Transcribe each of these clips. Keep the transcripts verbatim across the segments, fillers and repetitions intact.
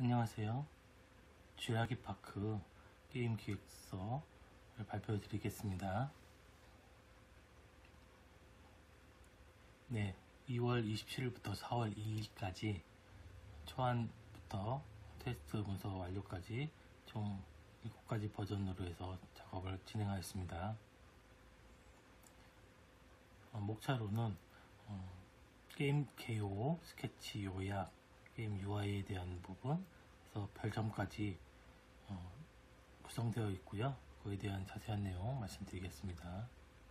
안녕하세요. 쥐라기 파크 게임 기획서를 발표해 드리겠습니다. 네, 이월 이십칠일부터 사월 이일까지 초안부터 테스트 문서 완료까지 총 일곱 가지 버전으로 해서 작업을 진행하였습니다. 어, 목차로는 어, 게임 개요, 스케치 요약, 게임 유아이에 대한 부분, 그래서 별점까지 어, 구성되어 있고요. 그에 대한 자세한 내용 말씀드리겠습니다.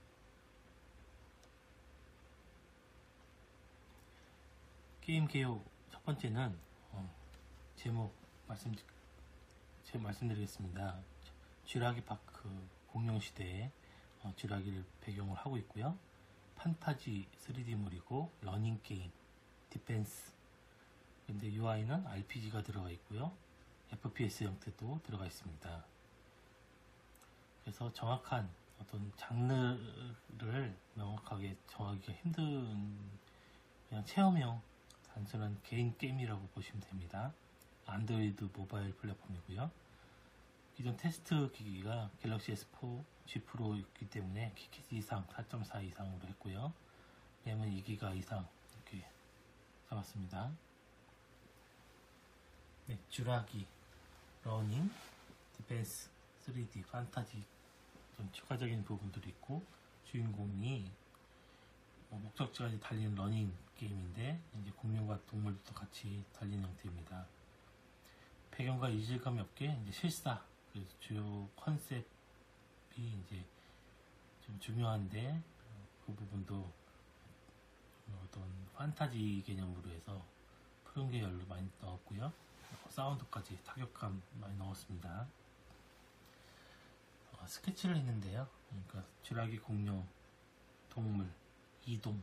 게임 개요 첫 번째는 어, 제목 말씀 제 말씀드리겠습니다. 쥐라기 파크 공룡 시대에 어, 쥐라기를 배경으로 하고 있고요. 판타지 쓰리디물이고 러닝 게임, 디펜스. 근데 유아이는 알피지가 들어가 있고요. 에프피에스 형태도 들어가 있습니다. 그래서 정확한 어떤 장르를 명확하게 정하기가 힘든 그냥 체험형 단순한 개인 게임이라고 보시면 됩니다. 안드로이드 모바일 플랫폼이고요. 기존 테스트 기기가 갤럭시 에스 포 지 프로였기 때문에 키키즈 이상 사 점 사 이상으로 했고요. 램은 이 기가 이상 이렇게 잡았습니다. 네, 쥐라기, 러닝, 디펜스, 쓰리디, 판타지 좀 추가적인 부분들이 있고, 주인공이 뭐 목적지까지 달리는 러닝 게임인데 이제 공룡과 동물도 같이 달리는 형태입니다. 배경과 이질감이 없게 이제 실사, 그래서 주요 컨셉이 이제 좀 중요한데 그 부분도 어떤 판타지 개념으로 해서 푸른 계열로 많이 넣었고요. 사운드까지 타격감 많이 넣었습니다. 어, 스케치를 했는데요. 그러니까 쥐라기, 공룡, 동물, 이동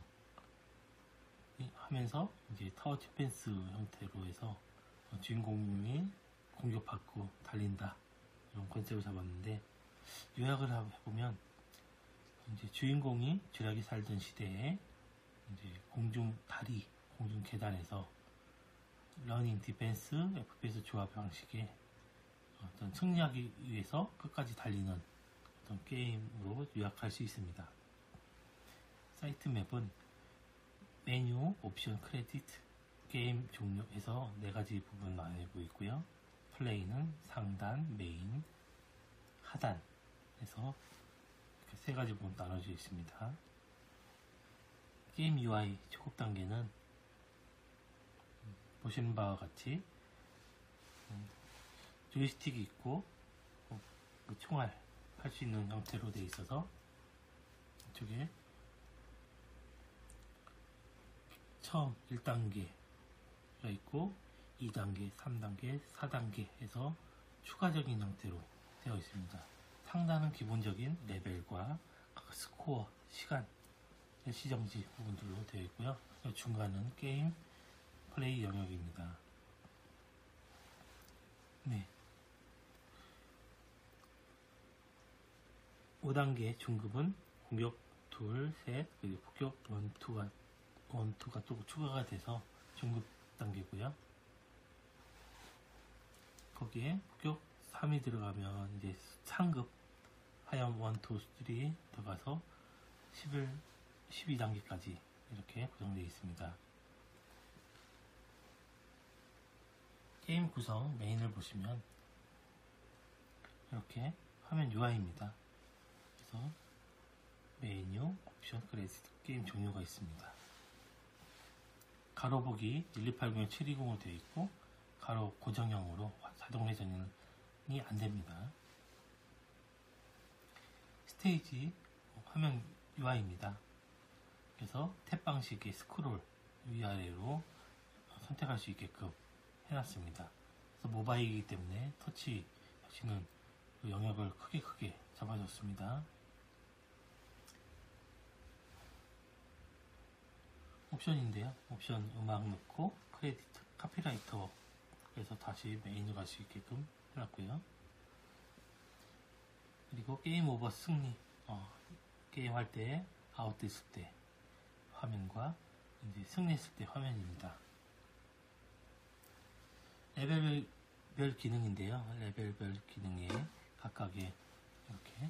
하면서 이제 타워 디펜스 형태로 해서 어, 주인공이 공격받고 달린다 이런 컨셉을 잡았는데, 요약을 해보면 이제 주인공이 쥐라기 살던 시대에 이제 공중 다리, 공중 계단에서 러닝, 디펜스, 에프피에스 조합 방식의 어떤 승리하기 위해서 끝까지 달리는 어떤 게임으로 요약할 수 있습니다. 사이트 맵은 메뉴, 옵션, 크레딧, 게임 종료에서 네 가지 부분 나뉘고 있고요. 플레이는 상단, 메인, 하단에서 이렇게 세 가지 부분 나눠져 있습니다. 게임 유아이 초급 단계는 보시는 바와 같이 조이스틱이 있고 총알 할 수 있는 형태로 되어 있어서 이쪽에 처음 일 단계가 있고 이 단계, 삼 단계, 사 단계 해서 추가적인 형태로 되어 있습니다. 상단은 기본적인 레벨과 각 스코어, 시간, 시정지 부분들로 되어 있고요. 중간은 게임, 플레이 영역입니다. 네. 오 단계 중급은 공격 둘, 셋, 그리고 폭격 일, 이가 일, 이가 또 추가가 돼서 중급 단계고요. 거기에 폭격 삼이 들어가면 이제 상급 하염 일, 이, 삼 들어가서 십일, 십이 단계까지 이렇게 구성되어 있습니다. 게임 구성 메인을 보시면 이렇게 화면 유아이입니다. 그래서 메뉴, 옵션, 크레딧, 게임 종료가 있습니다. 가로 보기 일이팔공 칠이공으로 되어 있고 가로 고정형으로 자동 회전이 안됩니다. 스테이지 화면 유아이입니다. 그래서 탭 방식의 스크롤 위아래로 선택할 수 있게끔 해놨습니다. 그래서 모바일이기 때문에 터치 하시는 그 영역을 크게 크게 잡아줬습니다. 옵션인데요. 옵션 음악 넣고 크레딧, 카피라이터 그래서 다시 메인으로 갈 수 있게끔 해놨고요. 그리고 게임 오버 승리, 어, 게임 할 때 아웃됐을 때 화면과 이제 승리했을 때 화면입니다. 레벨을 레벨별 기능인데요. 레벨별 기능에 각각의 이렇게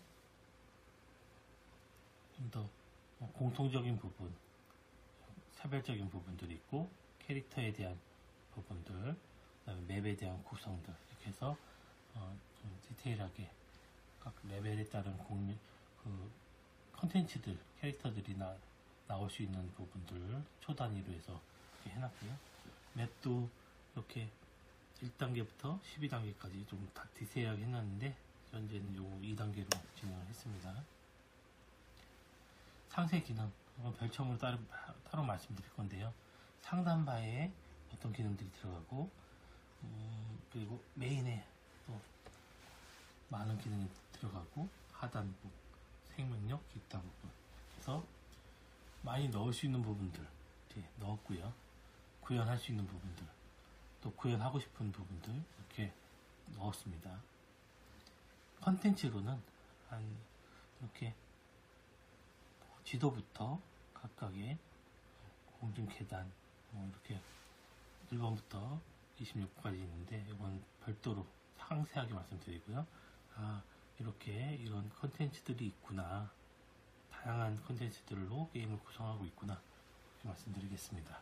좀 더 공통적인 부분, 차별적인 부분들이 있고, 캐릭터에 대한 부분들, 그다음에 맵에 대한 구성들, 이렇게 해서 어, 좀 디테일하게 각 레벨에 따른 공유, 그 컨텐츠들, 캐릭터들이 나, 나올 수 있는 부분들 초 단위로 해서 이렇게 해놨고요. 맵도 이렇게 일 단계부터 십이 단계까지 좀 다 디테일하게 해놨는데, 현재는 요 이 단계로 진행을 했습니다. 상세 기능, 별첨으로 따로, 따로 말씀드릴 건데요. 상단바에 어떤 기능들이 들어가고, 음, 그리고 메인에 또 많은 기능이 들어가고, 하단부, 생명력, 기타 부분. 그래서 많이 넣을 수 있는 부분들 이렇게 넣었고요. 구현할 수 있는 부분들, 또 구현하고 싶은 부분들 이렇게 넣었습니다. 컨텐츠로는 한 이렇게 지도부터 각각의 공중 계단, 뭐 이렇게 일 번부터 이십육 번까지 있는데, 이건 별도로 상세하게 말씀드리고요. 아, 이렇게 이런 컨텐츠들이 있구나, 다양한 컨텐츠들로 게임을 구성하고 있구나, 이렇게 말씀드리겠습니다.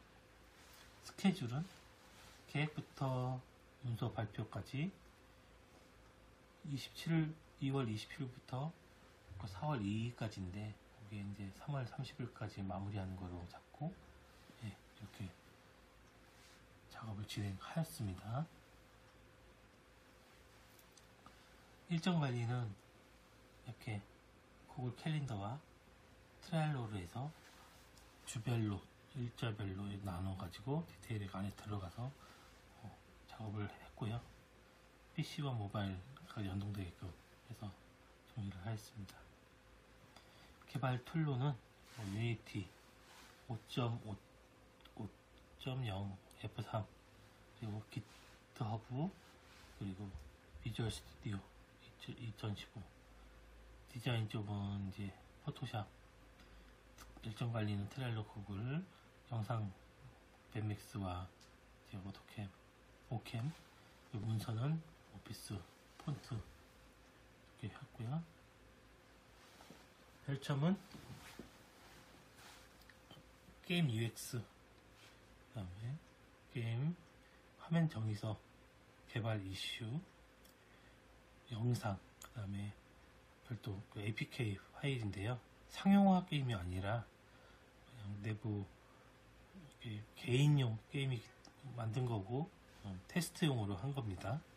스케줄은 계획부터 문서 발표까지 이십칠일, 이월 이십칠일부터 사월 이일까지인데, 이게 이제 삼월 삼십일까지 마무리하는 거로 잡고, 예, 이렇게 작업을 진행하였습니다. 일정 관리는 이렇게 구글 캘린더와 트렐로로 해서 주별로, 일자별로 나눠가지고 디테일에 안에 들어가서 어, 작업을 했고요. 피씨와 모바일과 연동되게끔 해서 정리를 하였습니다. 개발 툴로는 유니티 오 점 영 에프 삼, 그리고 기트허브, 그리고 비주얼 스튜디오 이천십오, 디자인 쪽은 이제 포토샵, 일정 관리는 트렐로, 구글, 영상 밴맥스와 이제 오토캠, 오캠, 문서는 오피스, 폰트 이렇게 했고요. 별점은 게임 유엑스, 그 다음에 게임 화면 정의서, 개발 이슈, 영상, 그 다음에 별도 그 에이피케이 파일인데요. 상용화 게임이 아니라 그냥 내부 개인용 게임이 만든 거고, 어, 테스트용으로 한 겁니다.